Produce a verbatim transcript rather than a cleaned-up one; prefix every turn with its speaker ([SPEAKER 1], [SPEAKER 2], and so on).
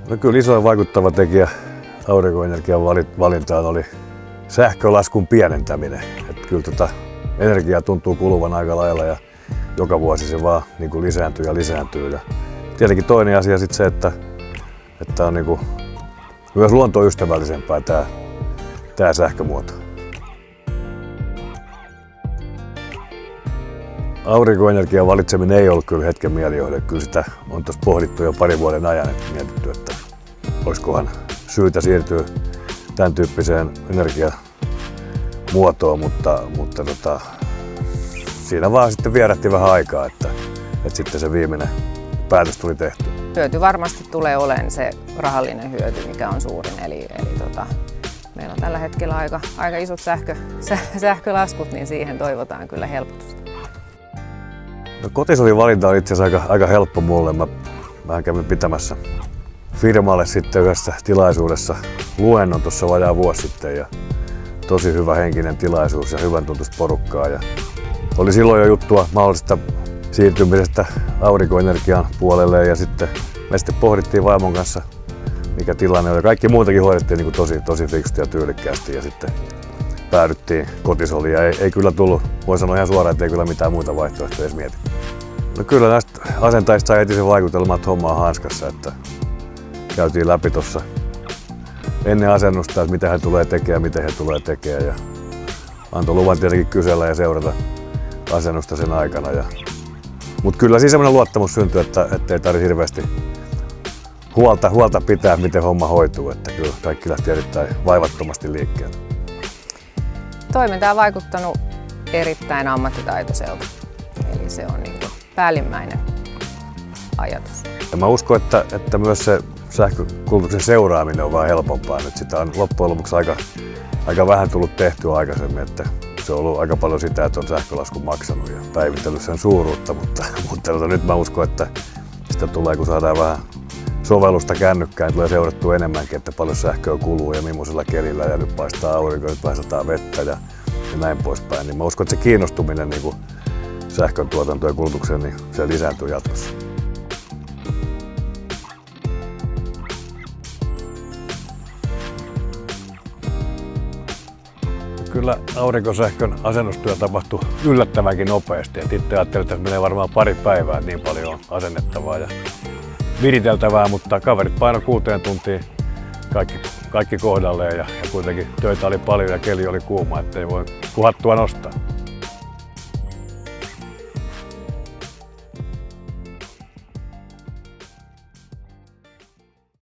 [SPEAKER 1] No kyllä isoin vaikuttava tekijä aurinkoenergian valintaan oli sähkölaskun pienentäminen. Että kyllä tota energiaa tuntuu kuluvan aika lailla ja joka vuosi se vaan niin kuin lisääntyy ja lisääntyy. Ja tietenkin toinen asia sitten se, että, että on niin kuin myös luontoystävällisempää tämä, tämä sähkömuoto. Aurinkoenergian valitseminen ei ollut kyllä hetken mielijohde. Kyllä sitä on tuossa pohdittu jo parin vuoden ajan, että mietitty, että olisikohan syytä siirtyä tämän tyyppiseen energiamuotoon, mutta, mutta tota, siinä vaan sitten vierähti vähän aikaa, että, että sitten se viimeinen päätös tuli tehty.
[SPEAKER 2] Hyöty varmasti tulee olemaan se rahallinen hyöty, mikä on suurin. Eli, eli tota, meillä on tällä hetkellä aika, aika isot sähkö, sähkölaskut, niin siihen toivotaan kyllä helpotusta.
[SPEAKER 1] No, kotisolin valinta on itse asiassa aika, aika helppo mulle. Mä, mä kävin pitämässä firmalle sitten yhdessä tilaisuudessa luennon tuossa vajaa vuosi sitten. Ja tosi hyvä henkinen tilaisuus ja hyvän tuntuista porukkaa. Ja oli silloin jo juttua mahdollisesta siirtymisestä aurinkoenergian puolelle ja sitten me sitten pohdittiin vaimon kanssa, mikä tilanne oli. Kaikki muutakin hoidettiin niin kuin tosi, tosi fiksusti ja tyylikkäästi ja sitten päädyttiin kotisoliin ja ei, ei kyllä tullut, voin sanoa ihan suoraan, että ei kyllä mitään muita vaihtoehtoja edes mietitty. No kyllä näistä asentajista sai heti sen vaikutelman, että homma on hanskassa, että käytiin läpi tuossa ennen asennusta, että mitä he tulee tekemään, miten he tulee tekemään ja antoi luvan tietenkin kysellä ja seurata asennusta sen aikana. Ja mutta kyllä siinä sellainen luottamus syntyy, että, että ei tarvitse hirveästi huolta, huolta pitää, miten homma hoituu. Että kyllä kaikki lähti erittäin vaivattomasti liikkeelle.
[SPEAKER 2] Toiminta on vaikuttanut erittäin ammattitaitoiselta. Eli se on niin kuin päällimmäinen ajatus.
[SPEAKER 1] Ja mä uskon, että, että myös se sähkökulutuksen seuraaminen on vaan helpompaa. Nyt sitä on loppujen lopuksi aika, aika vähän tullut tehtyä aikaisemmin. Että se on ollut aika paljon sitä, että on sähkölaskun maksanut ja päivittänyt sen suuruutta, mutta, mutta nyt mä uskon, että sitä tulee, kun saadaan vähän sovellusta kännykkään, tulee seurattua enemmänkin, että paljon sähköä kuluu ja millaisella kelillä ja nyt paistaa aurinko, nyt vähän sataa vettä ja, ja näin poispäin. Niin mä uskon, että se kiinnostuminen niin kuin sähkön tuotantoon ja kulutukseen, niin se lisääntyy jatkossa. Kyllä aurinkosähkön asennustyö tapahtui yllättävänkin nopeasti. Et itse ajattelin, että menee varmaan pari päivää, niin paljon on asennettavaa ja viriteltävää, mutta kaverit paino kuuteen tuntiin kaikki, kaikki kohdalleen ja, ja kuitenkin töitä oli paljon ja keli oli kuuma, ettei voi puhattua nostaa.